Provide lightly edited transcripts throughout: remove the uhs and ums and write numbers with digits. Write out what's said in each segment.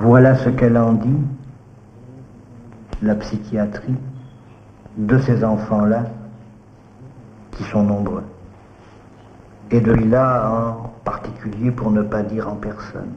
Voilà ce qu'elle en dit, la psychiatrie, de ces enfants-là, qui sont nombreux. Et de celui-là en particulier, pour ne pas dire en personne.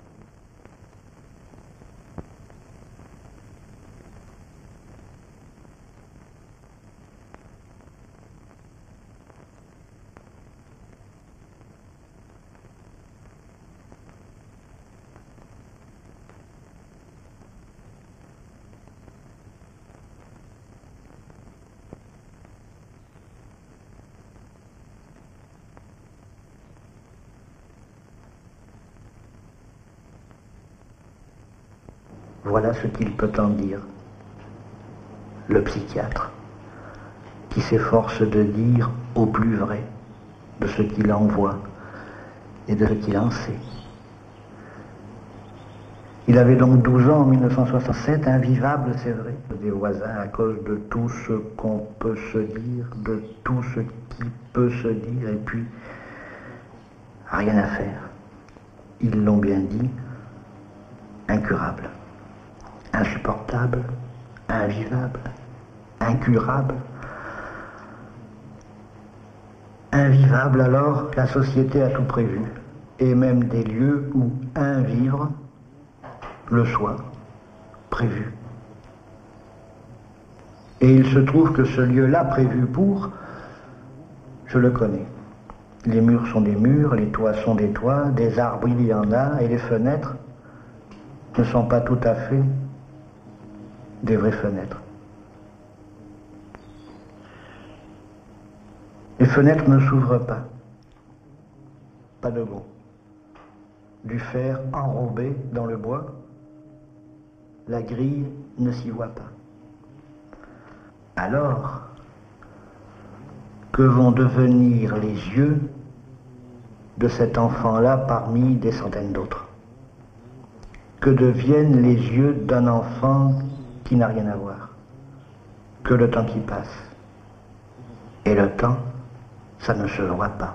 Voilà ce qu'il peut en dire, le psychiatre, qui s'efforce de dire au plus vrai de ce qu'il en voit et de ce qu'il en sait. Il avait donc 12 ans en 1967, invivable, c'est vrai, des voisins à cause de tout ce qu'on peut se dire, de tout ce qui peut se dire, et puis rien à faire. Ils l'ont bien dit, incurable. Insupportable, invivable, incurable. Invivable, alors, la société a tout prévu, et même des lieux où un vivre le soit prévu. Et il se trouve que ce lieu-là prévu pour, je le connais. Les murs sont des murs, les toits sont des toits, des arbres il y en a, et les fenêtres ne sont pas tout à fait des vraies fenêtres. Les fenêtres ne s'ouvrent pas. Pas de gonds. Du fer enrobé dans le bois, la grille ne s'y voit pas. Alors, que vont devenir les yeux de cet enfant-là parmi des centaines d'autres? Que deviennent les yeux d'un enfant qui n'a rien à voir? Que le temps qui passe. Et le temps, ça ne se voit pas.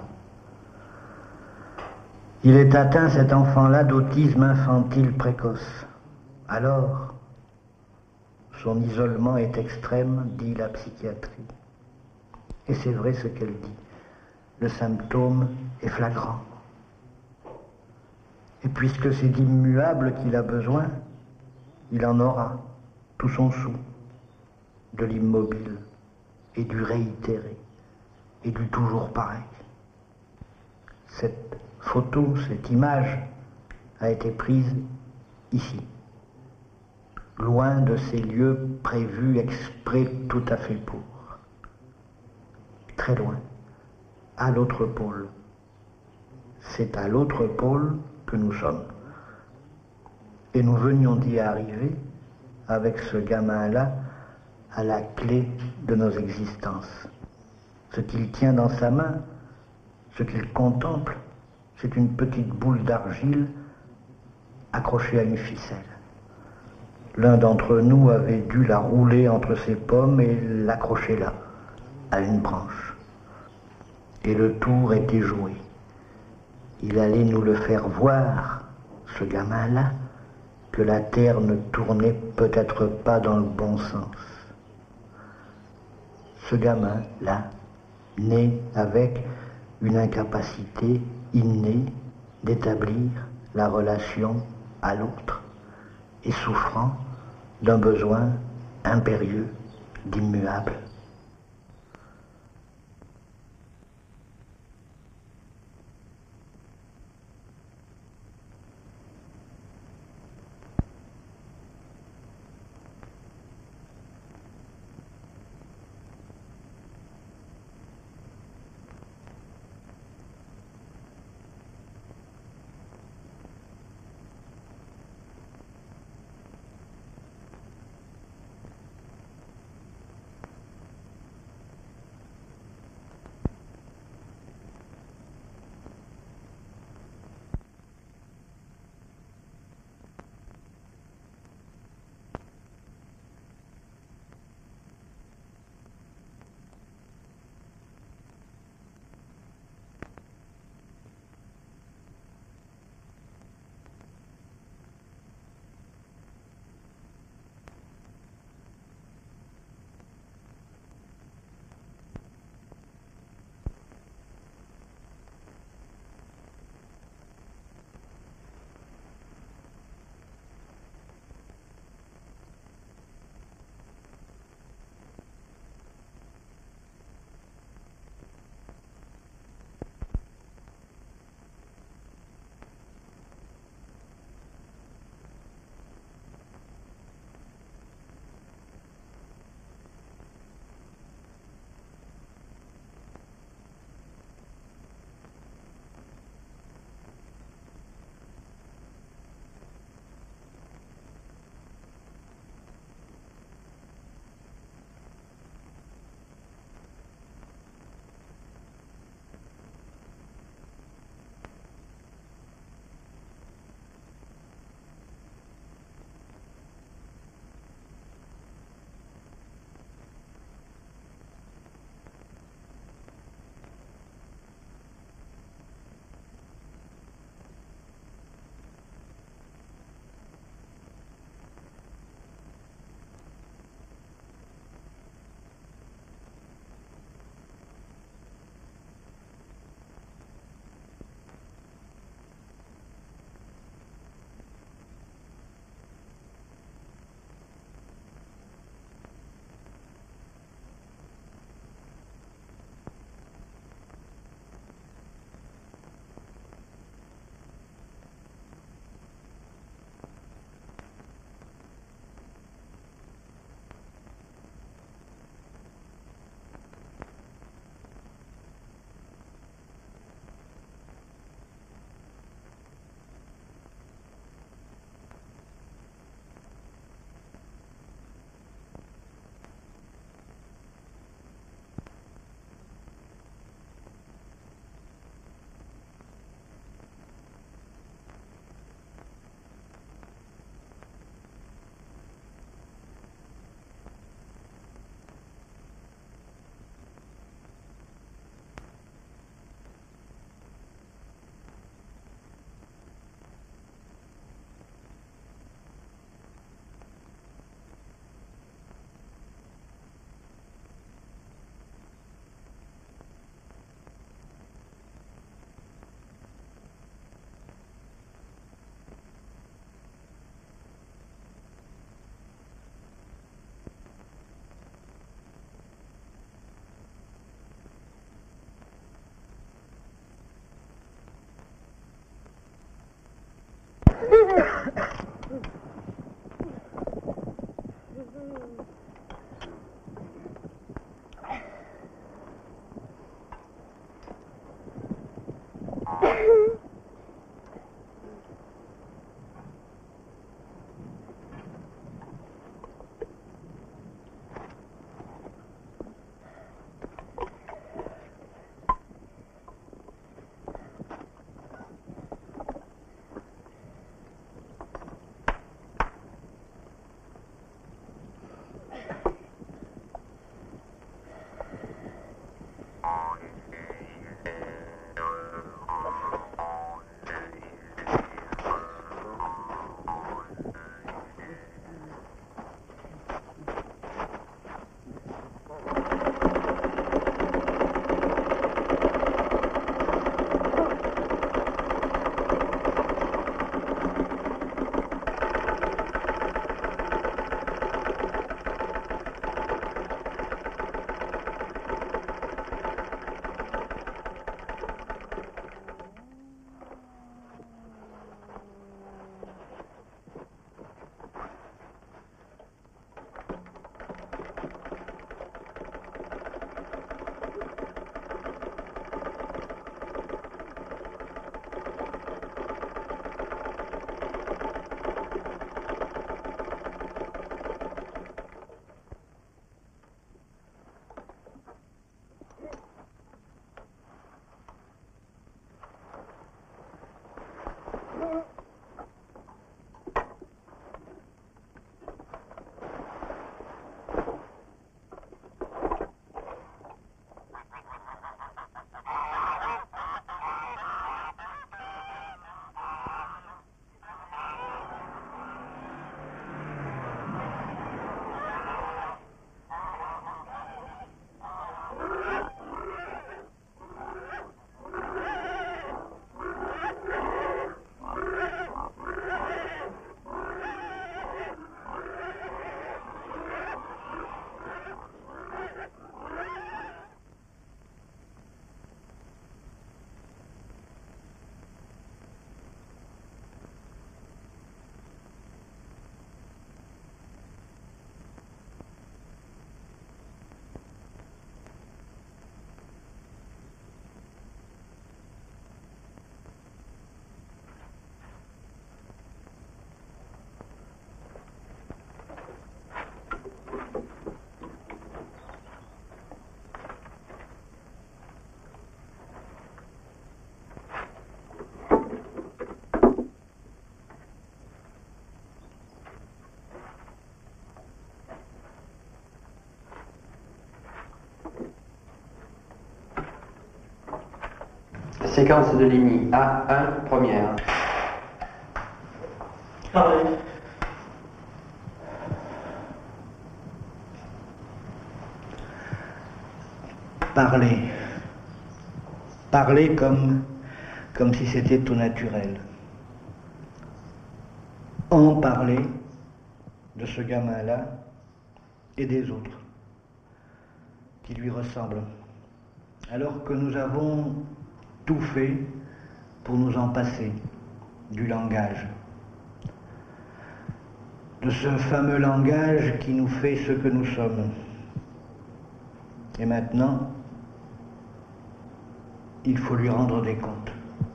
Il est atteint, cet enfant-là, d'autisme infantile précoce. Alors, son isolement est extrême, dit la psychiatrie. Et c'est vrai ce qu'elle dit. Le symptôme est flagrant. Et puisque c'est d'immuable qu'il a besoin, il en aura tout son sou, de l'immobile et du réitéré et du toujours pareil. Cette photo, cette image a été prise ici, loin de ces lieux prévus exprès tout à fait pour, très loin, à l'autre pôle. C'est à l'autre pôle que nous sommes. Et nous venions d'y arriver avec ce gamin-là à la clé de nos existences. Ce qu'il tient dans sa main, ce qu'il contemple, c'est une petite boule d'argile accrochée à une ficelle. L'un d'entre nous avait dû la rouler entre ses pommes et l'accrocher là, à une branche. Et le tour était joué. Il allait nous le faire voir, ce gamin-là, que la terre ne tournait peut-être pas dans le bon sens. Ce gamin-là, né avec une incapacité innée d'établir la relation à l'autre et souffrant d'un besoin impérieux d'immuable. Séquence de Ligny, A1, première. Parlez. Parler. Parler comme si c'était tout naturel. En parler de ce gamin-là et des autres qui lui ressemblent. Alors que nous avons tout fait pour nous en passer du langage. De ce fameux langage qui nous fait ce que nous sommes. Et maintenant, il faut lui rendre des comptes.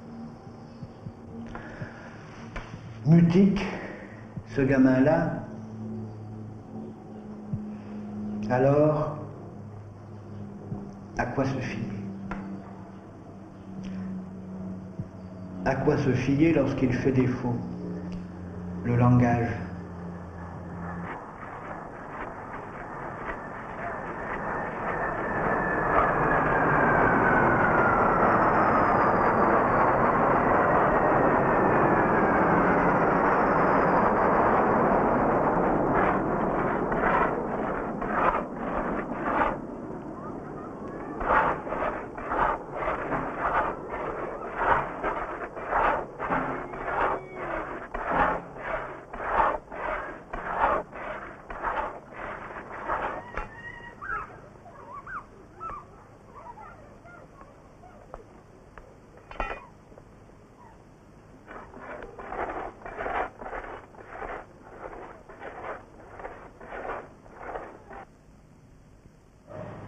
Mutique, ce gamin-là, alors, à quoi se fier? À quoi se fier lorsqu'il fait défaut? Le langage.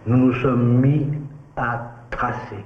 nous nous sommes mis à tracer.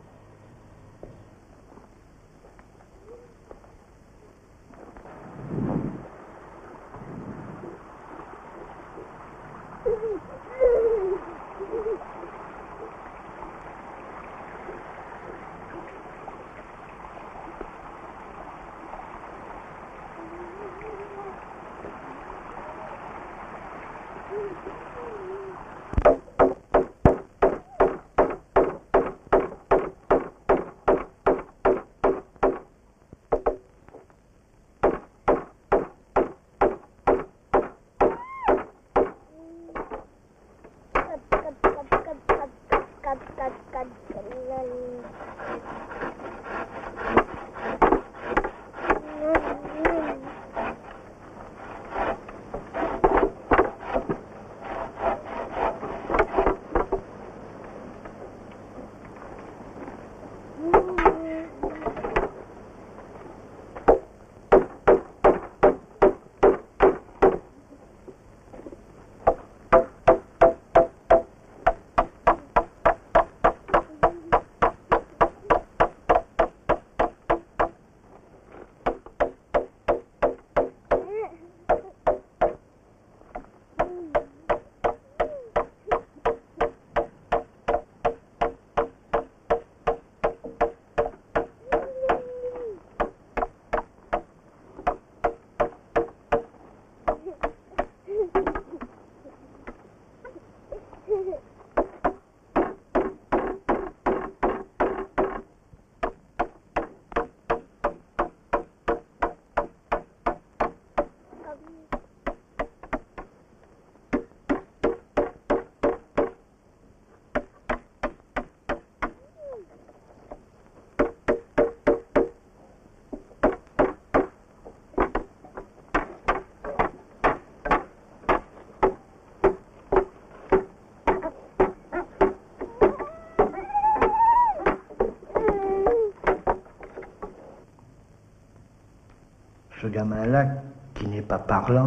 Ce gamin-là, qui n'est pas parlant,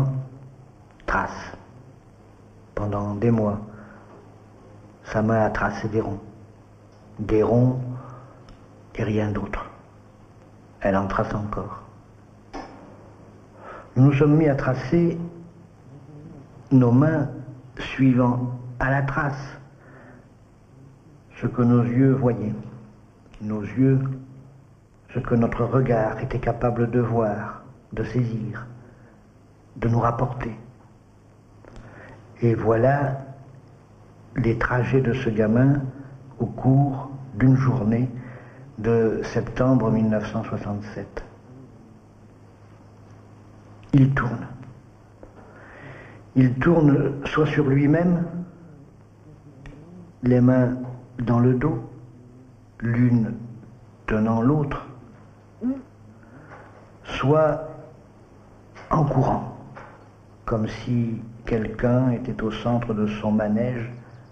trace. Pendant des mois, sa main a tracé des ronds. Des ronds et rien d'autre. Elle en trace encore. Nous nous sommes mis à tracer nos mains suivant à la trace ce que nos yeux voyaient. Nos yeux, ce que notre regard était capable de voir, de saisir, de nous rapporter. Et voilà les trajets de ce gamin au cours d'une journée de septembre 1967. Il tourne. Il tourne soit sur lui-même, les mains dans le dos, l'une tenant l'autre, soit en courant, comme si quelqu'un était au centre de son manège,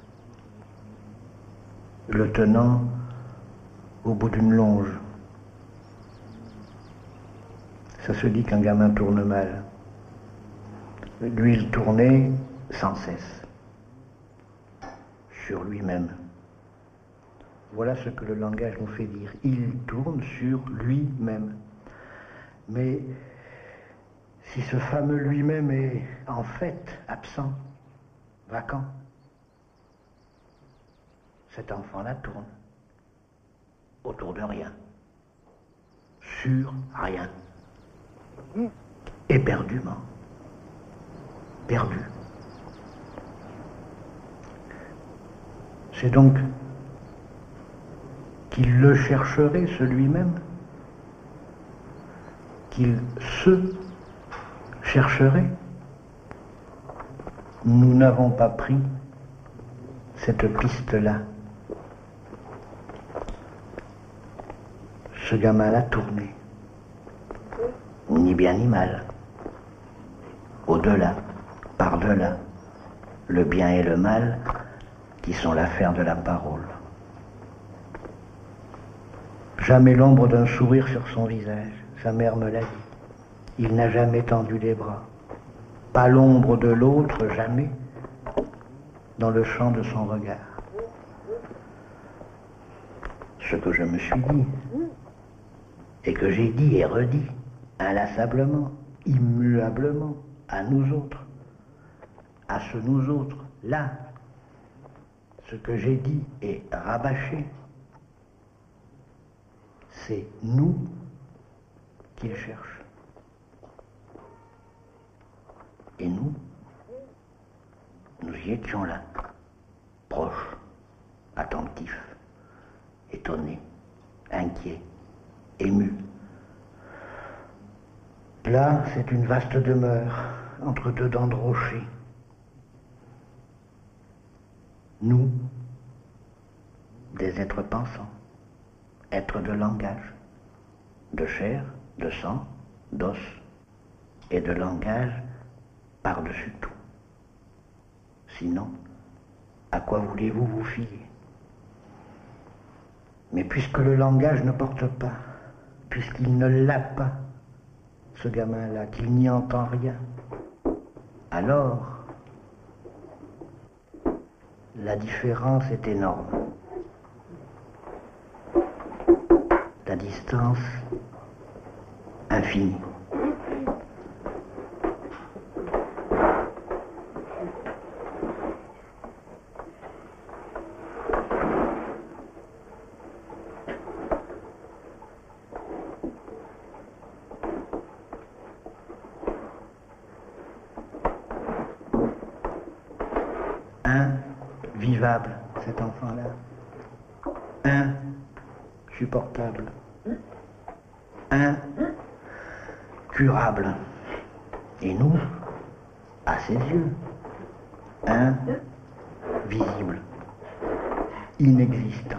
le tenant au bout d'une longe. Ça se dit qu'un gamin tourne mal. Lui, il tournait sans cesse, sur lui-même. Voilà ce que le langage nous fait dire. Il tourne sur lui-même. Mais si ce fameux lui-même est en fait absent, vacant, cet enfant-là tourne autour de rien, sur rien, éperdument, perdu. C'est donc qu'il le chercherait, ce lui-même, qu'il se chercherait. Nous n'avons pas pris cette piste-là. Ce gamin-là tournait, ni bien ni mal, au-delà, par-delà, le bien et le mal qui sont l'affaire de la parole. Jamais l'ombre d'un sourire sur son visage, sa mère me l'a dit. Il n'a jamais tendu les bras. Pas l'ombre de l'autre, jamais, dans le champ de son regard. ce que je me suis dit, et que j'ai dit et redit, inlassablement, immuablement, à nous autres, à ce nous autres, là, ce que j'ai dit et rabâché, c'est nous qu'il cherche. Et nous y étions là, proches, attentifs, étonnés, inquiets, émus. Là, c'est une vaste demeure, entre deux dents de rocher. Nous, des êtres pensants, êtres de langage, de chair, de sang, d'os et de langage par-dessus tout. Sinon, à quoi voulez-vous vous fier? Mais puisque le langage ne porte pas, puisqu'il ne l'a pas, ce gamin-là, qu'il n'y entend rien, alors la différence est énorme. La distance infinie. Invivable, cet enfant-là. Insupportable. Incurable. Et nous, à ses yeux, invisible, inexistant.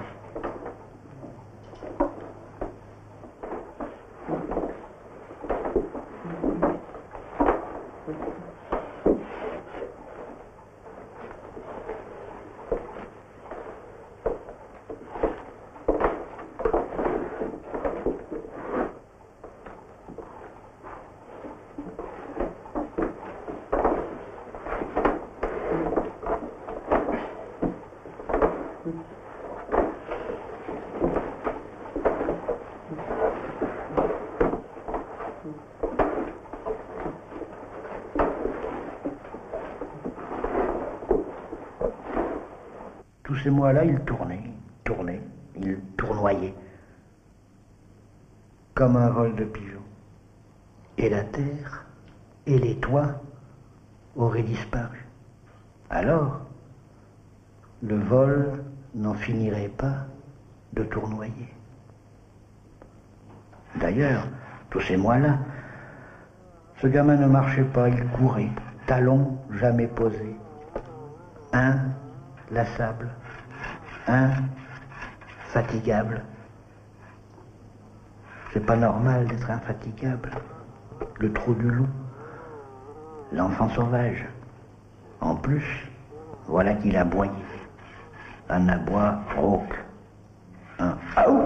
Tous ces mois-là, il tournait, il tournoyait, comme un vol de pigeons. Et la terre et les toits auraient disparu. Alors, le vol n'en finirait pas de tournoyer. D'ailleurs, tous ces mois-là, ce gamin ne marchait pas, il courait, talons jamais posés, inlassable, infatigable. C'est pas normal d'être infatigable. Le trou du loup, l'enfant sauvage. En plus, voilà qu'il aboyait. Un aboi rauque. Un aou.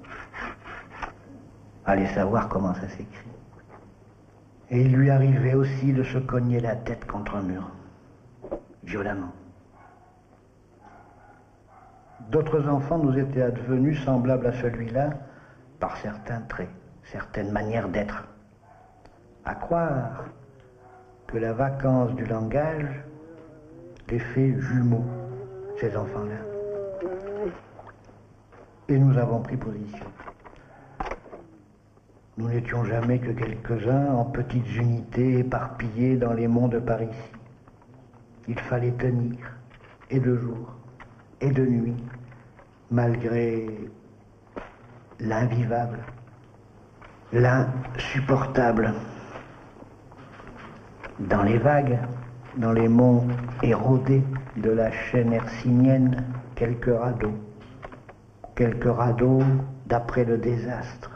Allez savoir comment ça s'écrit. Et il lui arrivait aussi de se cogner la tête contre un mur, violemment. D'autres enfants nous étaient advenus semblables à celui-là par certains traits, certaines manières d'être. À croire que la vacance du langage les fait jumeaux, ces enfants-là. Et nous avons pris position. Nous n'étions jamais que quelques-uns en petites unités éparpillées dans les monts de Paris. Il fallait tenir, et de jour, et de nuit, malgré l'invivable, l'insupportable. Dans les vagues, dans les monts érodés de la chaîne hercynienne, quelques radeaux d'après le désastre.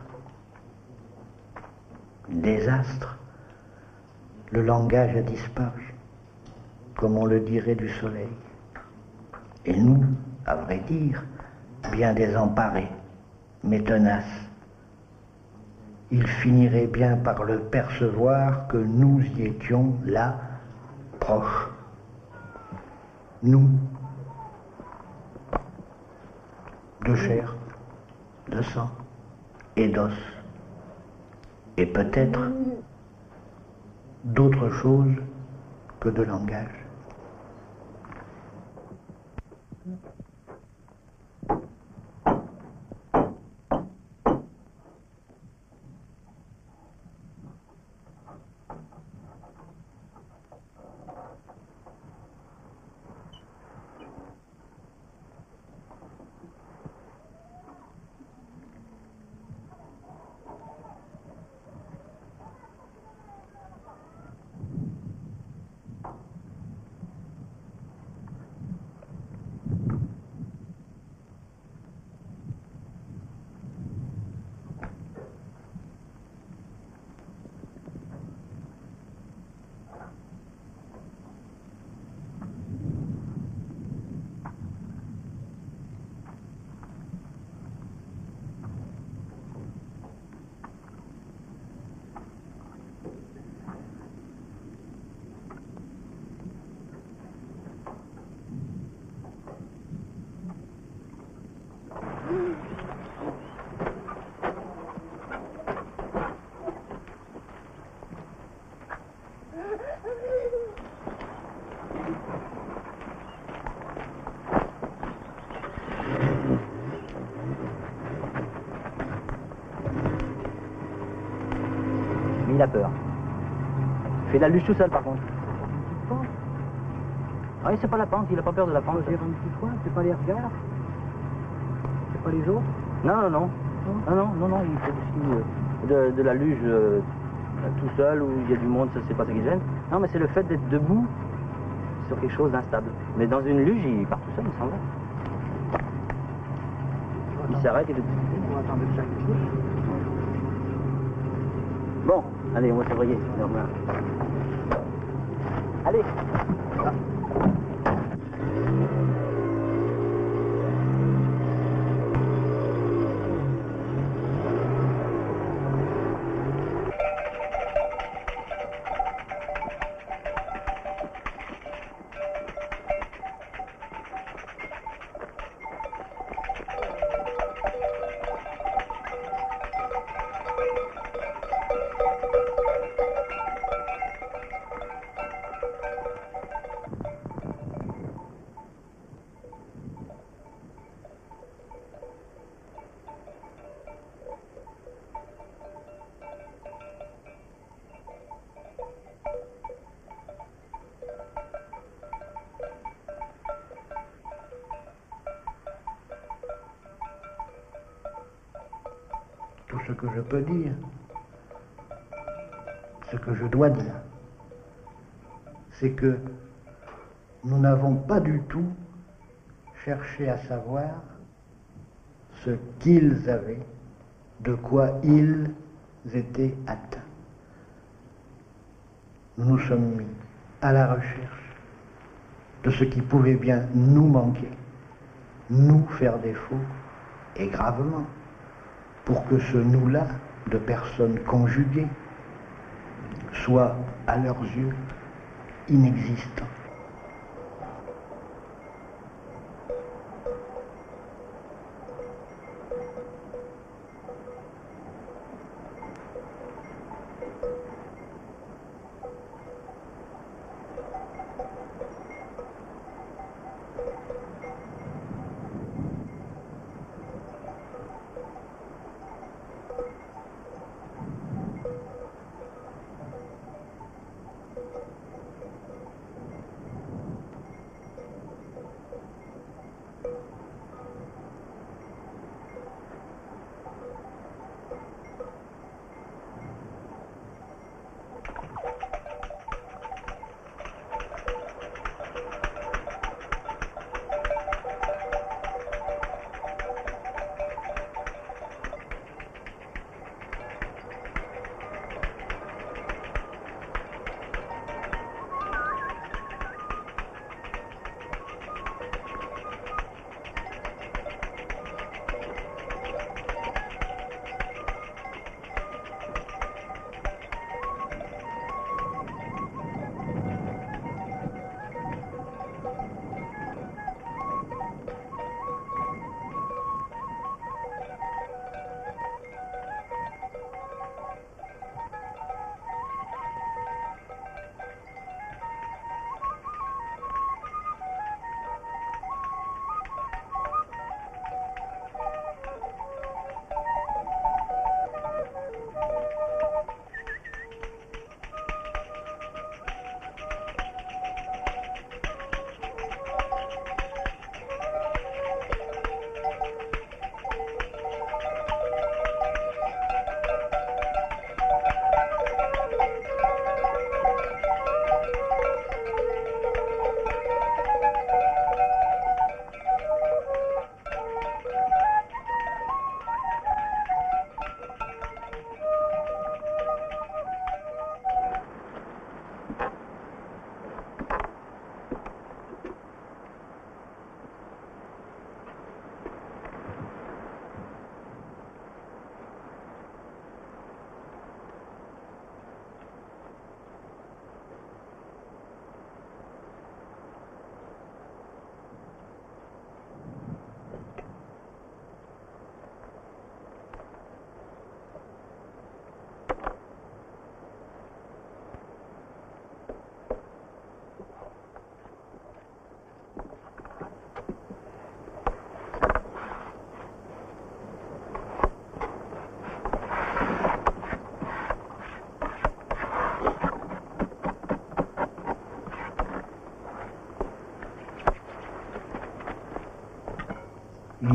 Désastre, le langage a disparu, comme on le dirait du soleil. Et nous, à vrai dire, bien désemparés, mais tenaces, il finirait bien par le percevoir que nous y étions là, proches. Nous, de chair, de sang et d'os, et peut-être d'autre chose que de langage. Mais il a peur. Il fait de la luge tout seul par contre. Oui, c'est pas la pente, il a pas peur de la pente. C'est pas les regards? C'est pas les autres? Non, il fait aussi de la luge tout seul, où il y a du monde, ça c'est pas ça qui gêne. Non, mais c'est le fait d'être debout sur quelque chose d'instable. Mais dans une luge, il part tout seul, il s'en va. Il s'arrête et On va attendre chaque chose. Bon, allez, on va s'éveiller. Allez. Tout ce que je peux dire, ce que je dois dire, c'est que nous n'avons pas du tout cherché à savoir ce qu'ils avaient, de quoi ils étaient atteints. Nous nous sommes mis à la recherche de ce qui pouvait bien nous manquer, nous faire défaut, et gravement, pour que ce nous-là, de personnes conjuguées, soit à leurs yeux inexistant.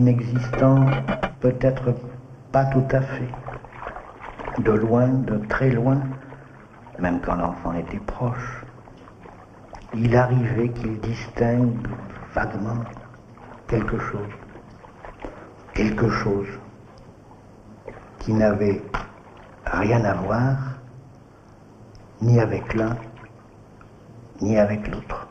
inexistant, peut-être pas tout à fait, de loin, de très loin, même quand l'enfant était proche, il arrivait qu'il distingue vaguement quelque chose qui n'avait rien à voir ni avec l'un ni avec l'autre.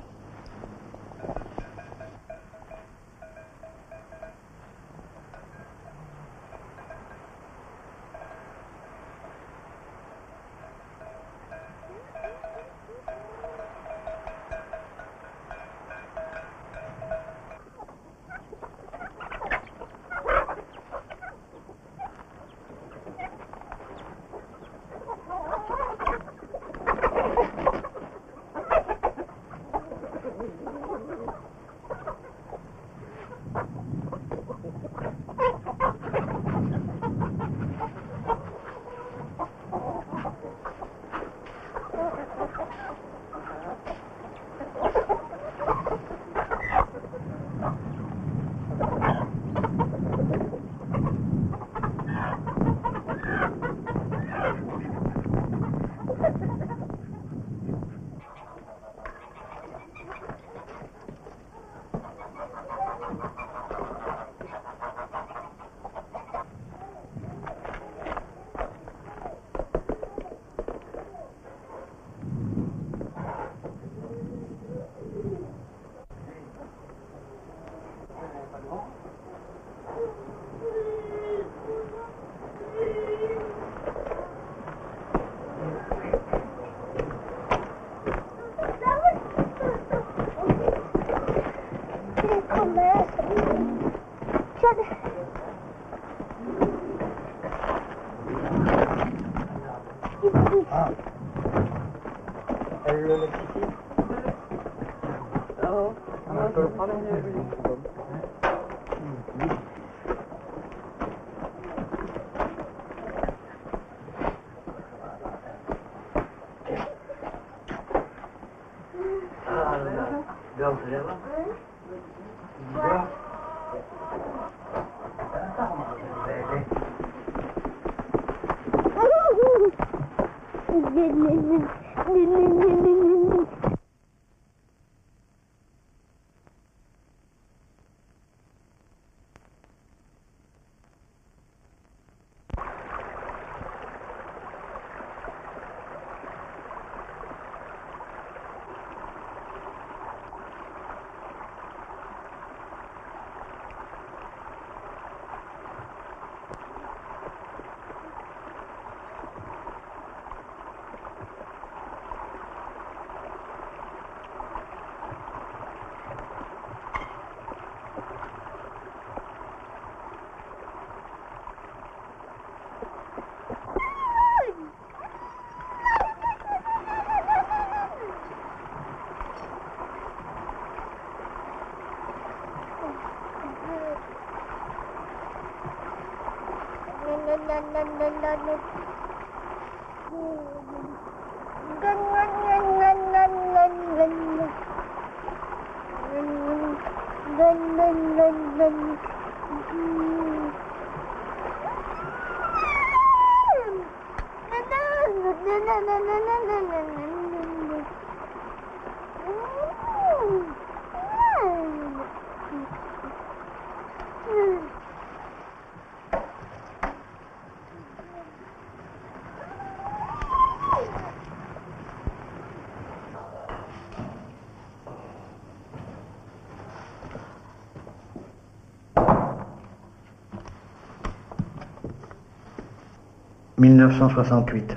« 1968.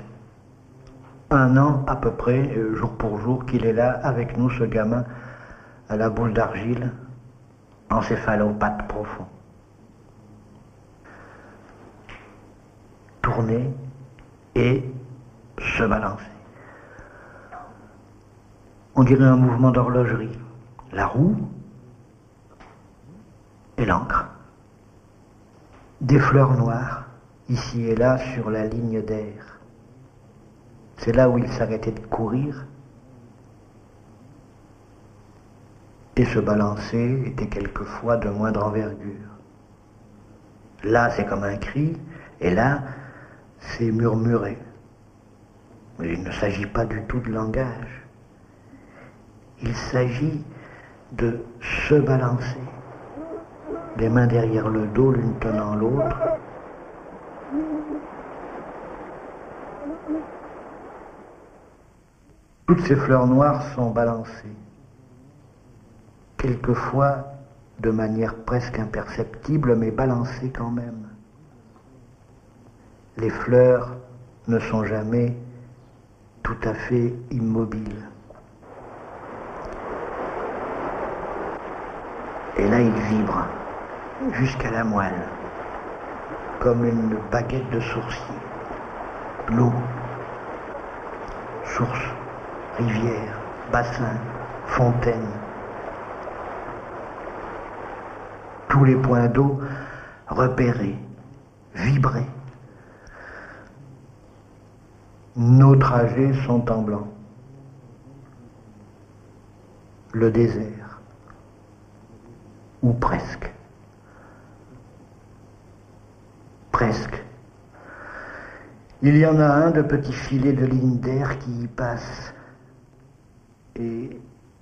Un an à peu près, jour pour jour, qu'il est là avec nous, ce gamin, à la boule d'argile, encéphalopathe profond. Tourner et se balancer. On dirait un mouvement d'horlogerie. La roue et l'encre. Des fleurs noires, ici et là, sur la ligne d'air. C'est là où il s'arrêtait de courir. Et se balancer était quelquefois de moindre envergure. Là, c'est comme un cri, et là, c'est murmuré. Mais il ne s'agit pas du tout de langage. Il s'agit de se balancer, les mains derrière le dos, l'une tenant l'autre. Toutes ces fleurs noires sont balancées, quelquefois de manière presque imperceptible, mais balancées quand même. Les fleurs ne sont jamais tout à fait immobiles. Et là, il vibre jusqu'à la moelle, comme une baguette de sourcier. L'eau, source, rivière, bassin, fontaine. Tous les points d'eau repérés, vibrés. Nos trajets sont en blanc. Le désert. Ou presque. Presque. Il y en a un de petits filets de lignes d'air qui y passent. Et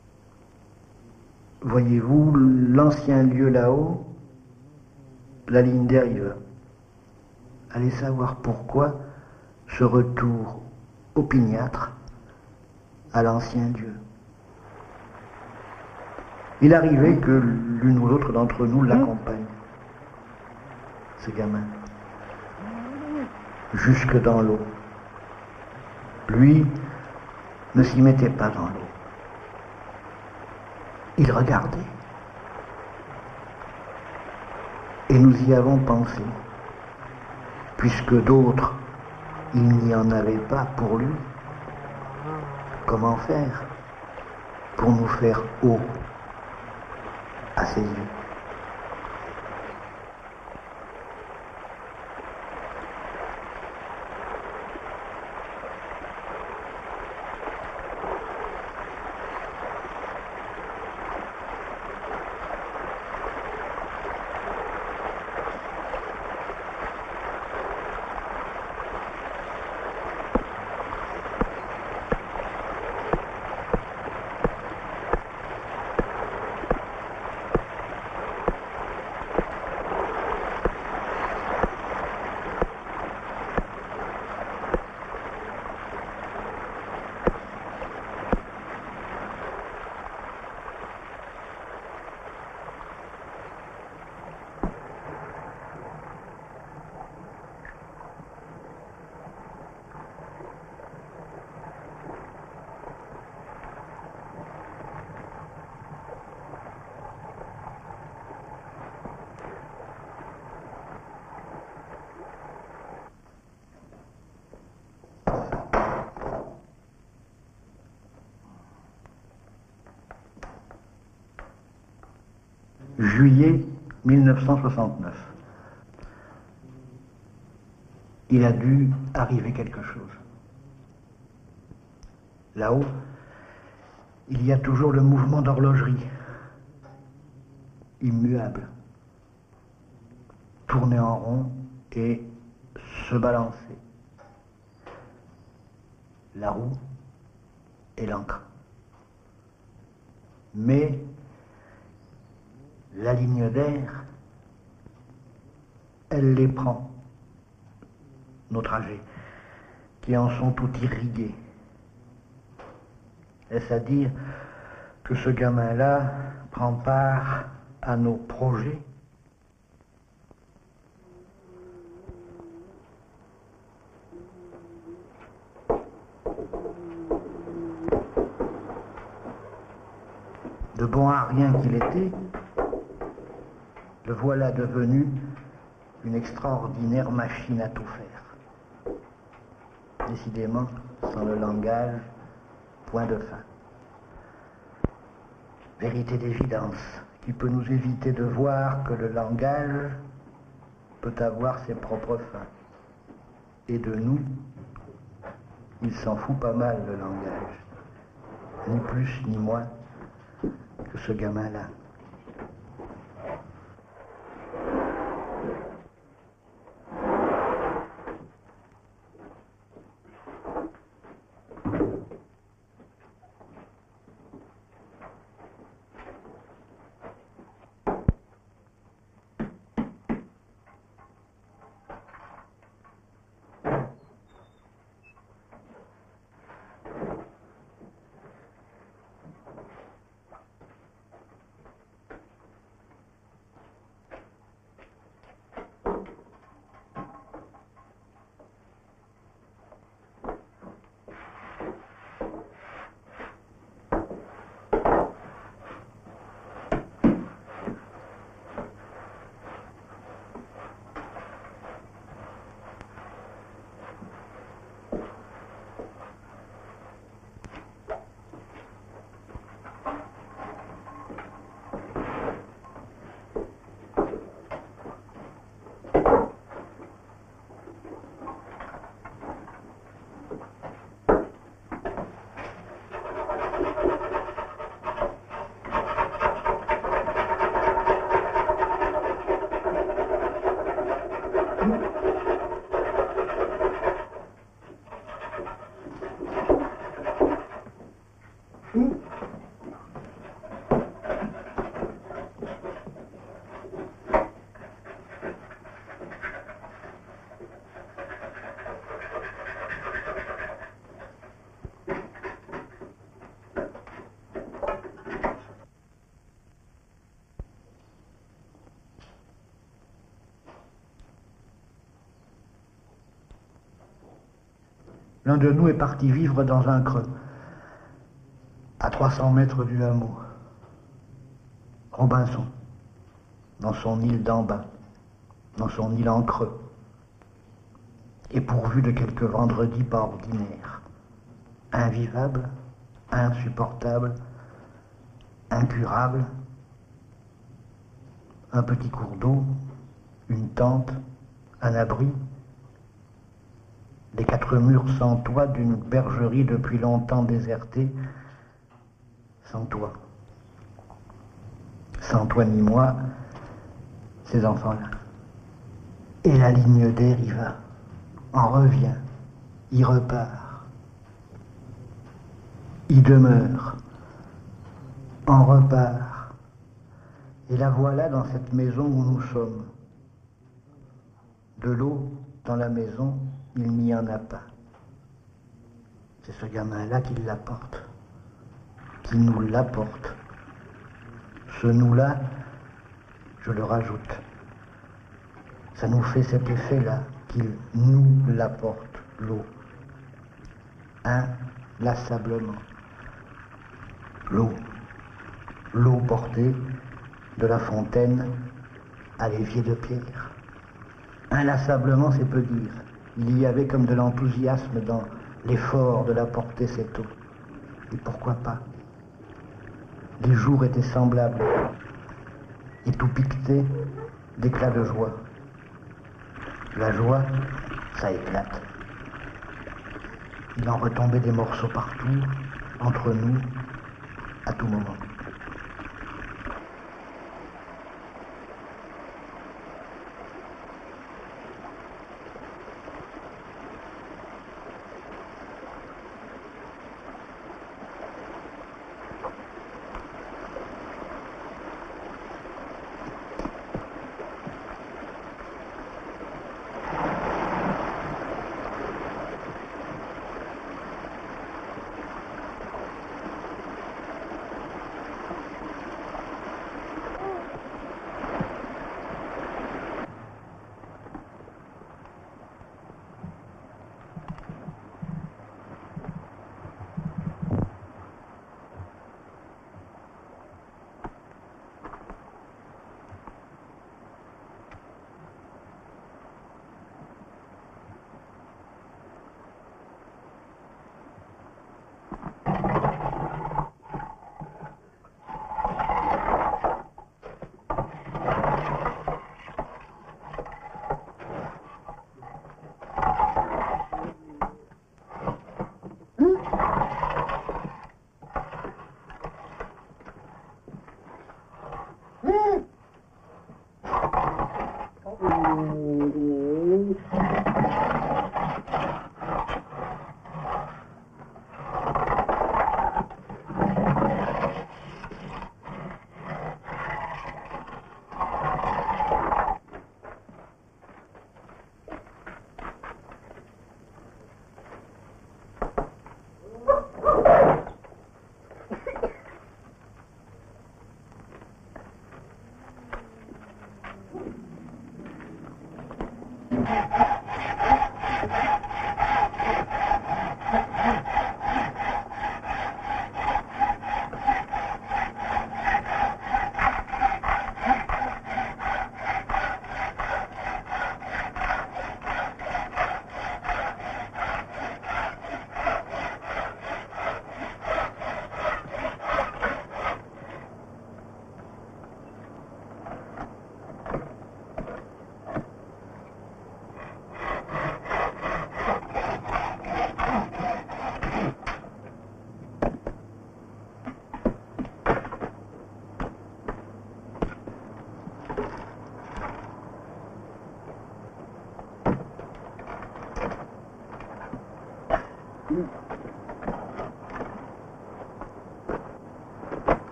voyez-vous, l'ancien lieu là-haut, la ligne d'air y va. Allez savoir pourquoi ce retour opiniâtre à l'ancien lieu. Il arrivait que l'une ou l'autre d'entre nous l'accompagne, ce gamin, jusque dans l'eau. Lui ne s'y mettait pas dans l'eau. Il regardait. Et nous y avons pensé, puisque d'autres, il n'y en avait pas pour lui. Comment faire pour nous faire haut à ses yeux? Juillet 1969. Il a dû arriver quelque chose. Là-haut, il y a toujours le mouvement d'horlogerie, immuable, tourner en rond et se balancer. La roue et l'encre. Mais la ligne d'air, elle les prend, nos trajets, qui en sont tout irrigués. Est-ce à dire que ce gamin-là prend part à nos projets? De bon à rien qu'il était, le voilà devenu une extraordinaire machine à tout faire. Décidément, sans le langage, point de fin. Vérité d'évidence qui peut nous éviter de voir que le langage peut avoir ses propres fins. Et de nous, il s'en fout pas mal, le langage. Ni plus ni moins que ce gamin-là. L'un de nous est parti vivre dans un creux, à 300 mètres du hameau. Robinson, dans son île d'en bas, dans son île en creux, et pourvu de quelques vendredis pas ordinaires, invivable, insupportable, incurable, un petit cours d'eau, une tente, un abri, les 4 murs sans toit d'une bergerie depuis longtemps désertée, sans toi. Sans toi ni moi, ces enfants-là. Et la ligne d'air y va, en revient, y repart, y demeure, en repart. Et la voilà dans cette maison où nous sommes. De l'eau dans la maison, il n'y en a pas. C'est ce gamin-là qui l'apporte, qui nous l'apporte. Ce nous-là, je le rajoute. Ça nous fait cet effet-là, qu'il nous l'apporte, l'eau. Inlassablement. L'eau. L'eau portée de la fontaine à l'évier de pierre. Inlassablement, c'est peu dire. Il y avait comme de l'enthousiasme dans l'effort de la porter cette eau. Et pourquoi pas? Les jours étaient semblables et tout piquetait d'éclats de joie. La joie, ça éclate. Il en retombait des morceaux partout, entre nous, à tout moment.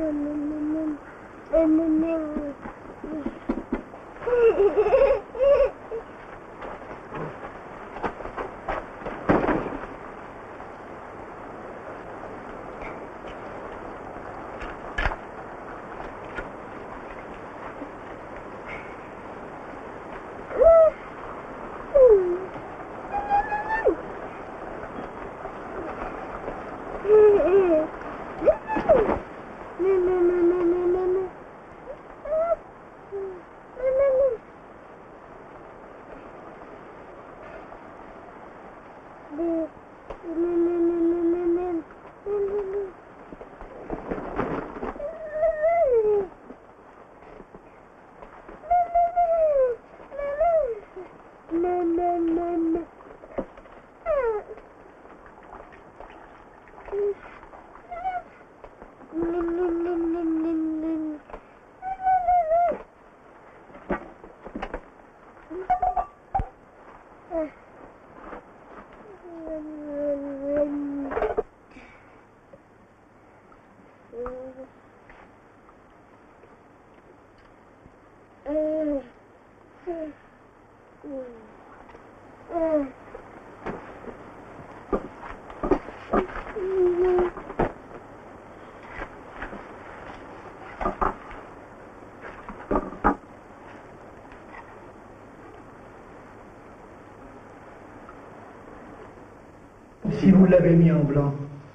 Si vous l'avez mis en blanc,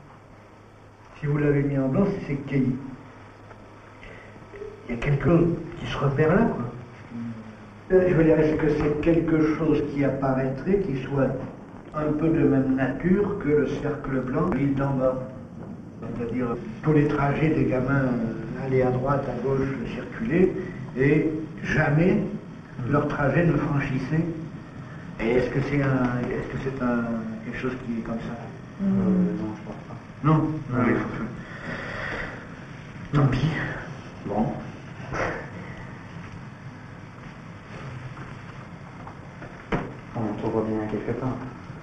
c'est qu'il y a quelque chose qui se repère là, quoi. Je veux dire, est-ce que c'est quelque chose qui apparaîtrait, qui soit un peu de même nature que le cercle blanc, l'île d'en bas? C'est-à-dire tous les trajets des gamins aller à droite, à gauche, circuler, et jamais leur trajet ne franchissait. Et est-ce que c'est quelque chose qui est comme ça? Non, je pense pas. Non. Allez, tant pis. Bon. On trouvera bien quelque part.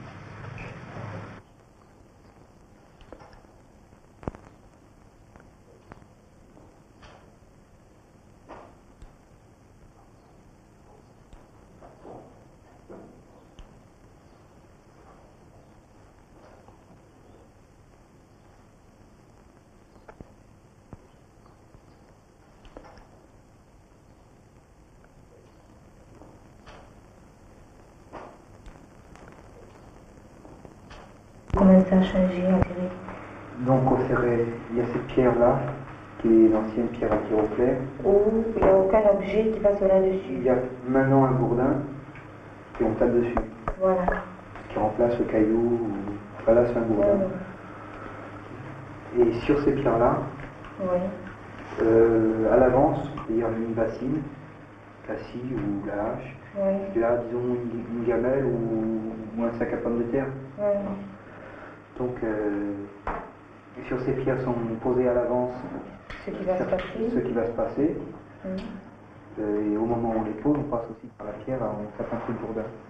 Comment ça a changé à Ferré? Donc au Ferré, il y a cette pierre-là, qui est l'ancienne pierre à Tiroclès. Où il n'y a aucun objet qui passe là-dessus. Il y a maintenant un gourdin, et on tape dessus, Voilà. qui remplace le caillou. Enfin là, c'est un gourdin. Et sur ces pierres-là, Oui. à l'avance, il y a une bassine, la scie ou la hache. Oui. Et là, disons une gamelle ou un sac à pommes de terre. Oui. Donc, sur ces pierres sont posées à l'avance Ce qui va se passer. ce qui va se passer. Mhm. Et au moment où on les pose, on passe aussi par la pierre, on tape un coup de gourdin.